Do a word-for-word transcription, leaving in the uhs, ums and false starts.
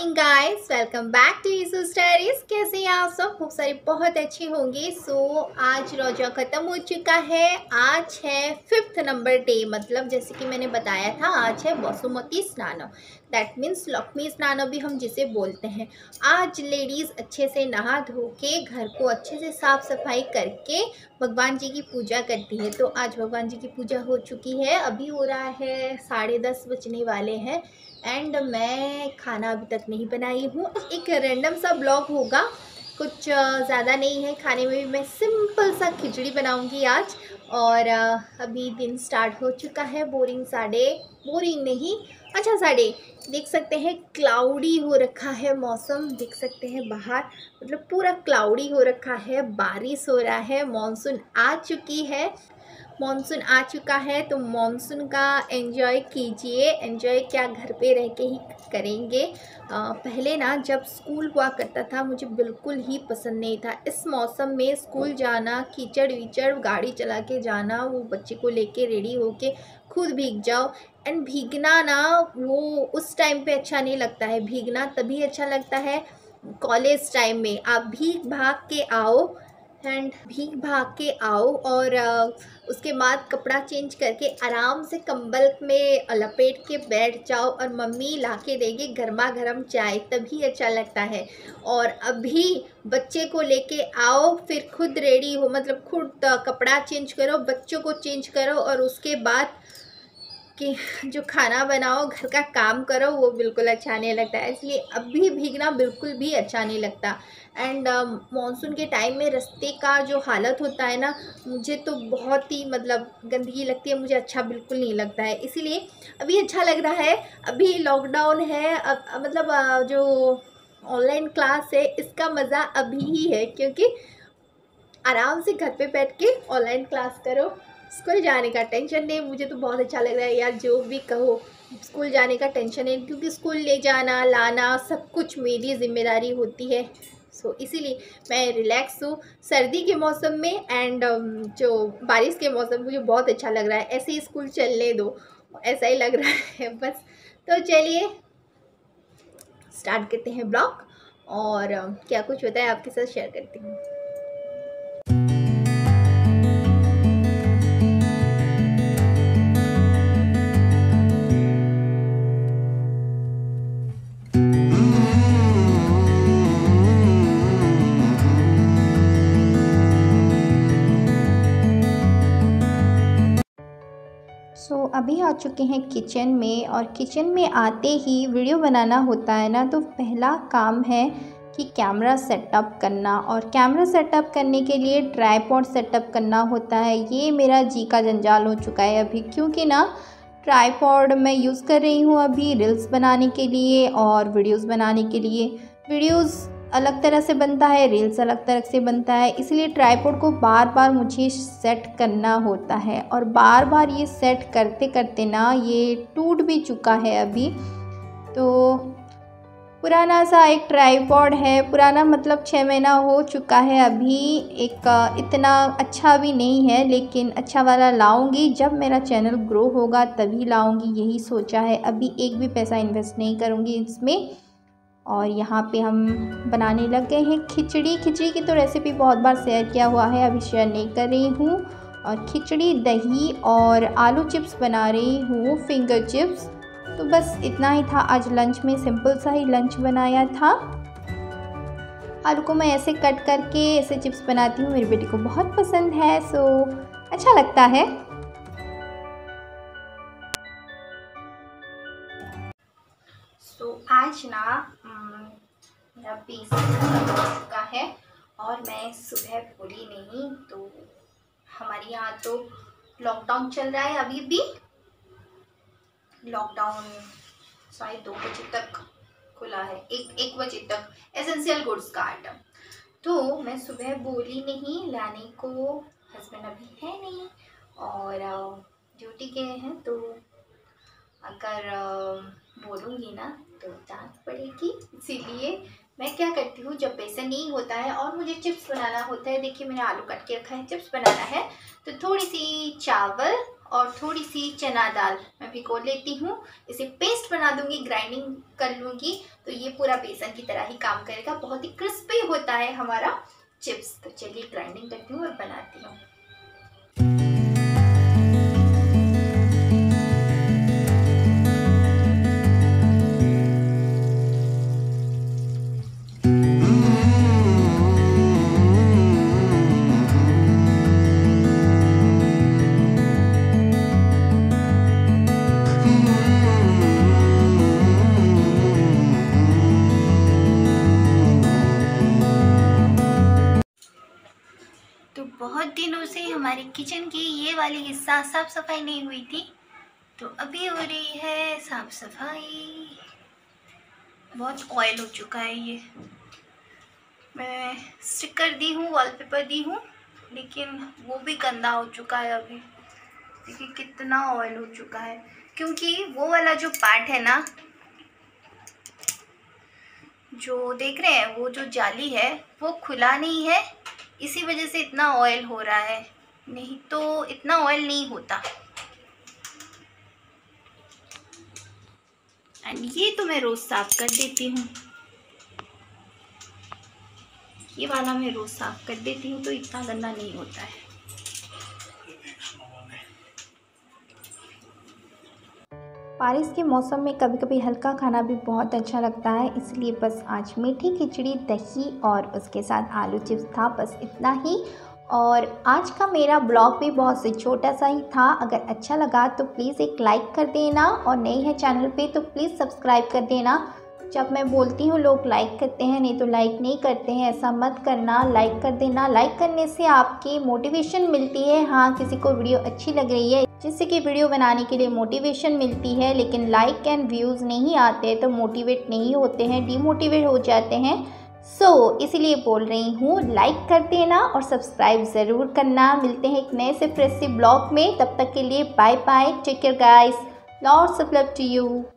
Morning guys, welcome back to Isu Stories. कैसे हैं आप सब? खूब सारी बहुत अच्छी होंगी। सो so, आज रोजा ख़त्म हो चुका है। आज है फिफ्थ नंबर डे, मतलब जैसे कि मैंने बताया था आज है वसुमती स्नान, दैट मीन्स लक्ष्मी स्नान भी हम जिसे बोलते हैं। आज लेडीज़ अच्छे से नहा धो के घर को अच्छे से साफ़ सफाई करके भगवान जी की पूजा करती है। तो आज भगवान जी की पूजा हो चुकी है। अभी हो रहा है साढ़े दस बजने वाले हैं एंड मैं खाना अभी तक नहीं बनाई हूँ। एक रैंडम सा ब्लॉग होगा, कुछ ज़्यादा नहीं है। खाने में भी मैं सिंपल सा खिचड़ी बनाऊँगी आज। और अभी दिन स्टार्ट हो चुका है। बोरिंग साढ़े बोरिंग नहीं अच्छा साढ़े देख सकते हैं क्लाउडी हो रखा है मौसम, देख सकते हैं बाहर मतलब पूरा क्लाउडी हो रखा है, बारिश हो रहा है। मॉनसून आ चुकी है मॉनसून आ चुका है तो मॉनसून का एंजॉय कीजिए। एंजॉय क्या घर पे रह के ही करेंगे। आ, पहले ना जब स्कूल हुआ करता था मुझे बिल्कुल ही पसंद नहीं था। इस मौसम में स्कूल जाना, कीचड़ वीचड़ गाड़ी चला के जाना, वो बच्चे को लेके रेडी होके खुद भीग जाओ। एंड भीगना ना वो उस टाइम पे अच्छा नहीं लगता है, भीगना तभी अच्छा लगता है कॉलेज टाइम में। आप भीग भाग के आओ एंड भीग भाग के आओ और उसके बाद कपड़ा चेंज करके आराम से कंबल में लपेट के बैठ जाओ और मम्मी ला के देगी गर्मा गर्म चाय, तभी अच्छा लगता है। और अभी बच्चे को लेके आओ, फिर खुद रेडी हो, मतलब खुद कपड़ा चेंज करो, बच्चों को चेंज करो और उसके बाद कि जो खाना बनाओ, घर का काम करो, वो बिल्कुल अच्छा नहीं लगता है। इसलिए अभी भीगना बिल्कुल भी अच्छा नहीं लगता। एंड मॉनसून के टाइम में रास्ते का जो हालत होता है ना, मुझे तो बहुत ही मतलब गंदगी लगती है, मुझे अच्छा बिल्कुल नहीं लगता है। इसीलिए अभी अच्छा लग रहा है। अभी लॉकडाउन है, अब मतलब आ, जो ऑनलाइन क्लास है इसका मज़ा अभी ही है, क्योंकि आराम से घर पे बैठ के ऑनलाइन क्लास करो। स्कूल जाने का टेंशन नहीं। मुझे तो बहुत अच्छा लग रहा है यार, जो भी कहो स्कूल जाने का टेंशन है, क्योंकि स्कूल ले जाना लाना सब कुछ मेरी जिम्मेदारी होती है। सो so, इसीलिए मैं रिलैक्स हूँ सर्दी के मौसम में। एंड जो बारिश के मौसम मुझे बहुत अच्छा लग रहा है। ऐसे ही स्कूल चलने दो, ऐसा ही लग रहा है बस। तो चलिए स्टार्ट करते हैं ब्लॉग और क्या कुछ होता है आपके साथ शेयर करती हूँ। सो so, अभी आ चुके हैं किचन में और किचन में आते ही वीडियो बनाना होता है ना, तो पहला काम है कि कैमरा सेटअप करना। और कैमरा सेटअप करने के लिए ट्राइपॉड सेटअप करना होता है। ये मेरा जी का जंजाल हो चुका है अभी, क्योंकि ना ट्राइपॉड मैं यूज़ कर रही हूँ अभी रील्स बनाने के लिए और वीडियोस बनाने के लिए। वीडियोस अलग तरह से बनता है, रील्स अलग तरह से बनता है, इसलिए ट्राइपॉड को बार बार मुझे सेट करना होता है। और बार बार ये सेट करते करते ना ये टूट भी चुका है अभी। तो पुराना सा एक ट्राइपॉड है, पुराना मतलब छः महीना हो चुका है अभी। एक इतना अच्छा भी नहीं है, लेकिन अच्छा वाला लाऊंगी जब मेरा चैनल ग्रो होगा तभी लाऊंगी, यही सोचा है। अभी एक भी पैसा इन्वेस्ट नहीं करूंगी इसमें। और यहाँ पे हम बनाने लग गए हैं खिचड़ी। खिचड़ी की तो रेसिपी बहुत बार शेयर किया हुआ है, अभी शेयर नहीं कर रही हूँ। और खिचड़ी, दही और आलू चिप्स बना रही हूँ, फिंगर चिप्स। तो बस इतना ही था आज लंच में, सिंपल सा ही लंच बनाया था। आलू को मैं ऐसे कट करके ऐसे चिप्स बनाती हूँ, मेरी बेटी को बहुत पसंद है, सो अच्छा लगता है। सो so, आज ना मेरा पीस खत्म हो चुका है और मैं सुबह बोली नहीं। तो हमारे यहाँ तो लॉकडाउन चल रहा है, अभी भी लॉकडाउन शायद दो बजे तक खुला है, एक एक बजे तक एसेंशियल गुड्स का आइटम। तो मैं सुबह बोली नहीं, लाने को हस्बैंड अभी है नहीं और ड्यूटी गए हैं। तो अगर बोलूँगी ना तो डांट पड़ेगी, इसीलिए मैं क्या करती हूँ जब बेसन नहीं होता है और मुझे चिप्स बनाना होता है। देखिए मैंने आलू काट के रखा है, चिप्स बनाना है तो थोड़ी सी चावल और थोड़ी सी चना दाल मैं भिगो लेती हूँ। इसे पेस्ट बना दूंगी, ग्राइंडिंग कर लूँगी, तो ये पूरा बेसन की तरह ही काम करेगा। बहुत ही क्रिस्पी होता है हमारा चिप्स। तो चलिए ग्राइंडिंग करती हूँ और बनाती हूँ। बहुत दिनों से हमारे किचन की ये वाली हिस्सा साफ़ सफाई नहीं हुई थी, तो अभी हो रही है साफ़ सफाई। बहुत ऑयल हो चुका है ये। मैं स्टिकर दी हूँ, वॉलपेपर दी हूँ, लेकिन वो भी गंदा हो चुका है। अभी देखिए कितना ऑयल हो चुका है, क्योंकि वो वाला जो पार्ट है ना, जो देख रहे हैं, वो जो जाली है वो खुला नहीं है, इसी वजह से इतना ऑयल हो रहा है, नहीं तो इतना ऑयल नहीं होता। एंड ये तो मैं रोज़ साफ़ कर देती हूँ, ये वाला मैं रोज़ साफ़ कर देती हूँ, तो इतना गंदा नहीं होता है। बारिश के मौसम में कभी कभी हल्का खाना भी बहुत अच्छा लगता है, इसलिए बस आज मीठी खिचड़ी, दही और उसके साथ आलू चिप्स था, बस इतना ही। और आज का मेरा ब्लॉग भी बहुत से छोटा सा ही था। अगर अच्छा लगा तो प्लीज़ एक लाइक कर देना, और नई है चैनल पे तो प्लीज़ सब्सक्राइब कर देना। जब मैं बोलती हूँ लोग लाइक करते हैं, नहीं तो लाइक नहीं करते हैं, ऐसा मत करना, लाइक कर देना। लाइक करने से आपकी मोटिवेशन मिलती है। हाँ, किसी को वीडियो अच्छी लग रही है, जिससे कि वीडियो बनाने के लिए मोटिवेशन मिलती है, लेकिन लाइक एंड व्यूज़ नहीं आते तो मोटिवेट नहीं होते हैं, डीमोटिवेट हो जाते हैं। सो so, इसीलिए बोल रही हूँ, लाइक कर देना और सब्सक्राइब ज़रूर करना। मिलते हैं एक नए से फ्रेश से ब्लॉग में, तब तक के लिए bye bye, take care guys, lots of love to you.